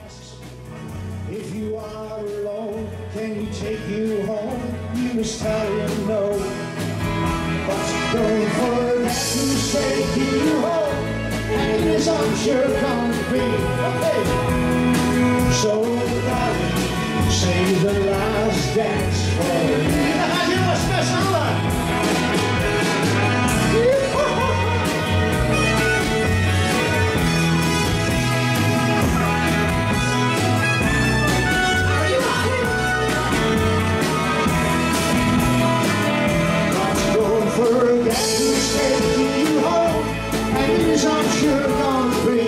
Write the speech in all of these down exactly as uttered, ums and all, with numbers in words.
If you are alone, can he take you home? You must tell him no. But don't forget who's taking you home, and his arms you're gonna be. Okay. So darling, save the last dance for me. You know special love. Forget who's taking you home, and his arms you're gonna be.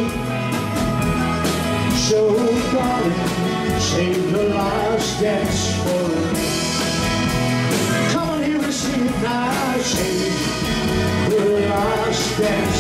So darling, save the last dance for me. Come on here and sing it now. Save the last dance.